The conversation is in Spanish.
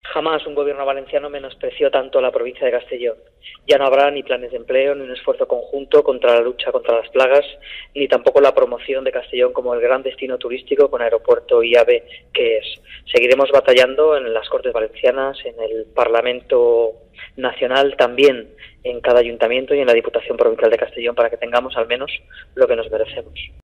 Jamás un gobierno valenciano menospreció tanto a la provincia de Castellón. Ya no habrá ni planes de empleo, ni un esfuerzo conjunto contra la lucha contra las plagas, ni tampoco la promoción de Castellón como el gran destino turístico con aeropuerto y AVE que es. Seguiremos batallando en las Cortes Valencianas, en el Parlamento Nacional, también en cada ayuntamiento y en la Diputación Provincial de Castellón para que tengamos al menos lo que nos merecemos.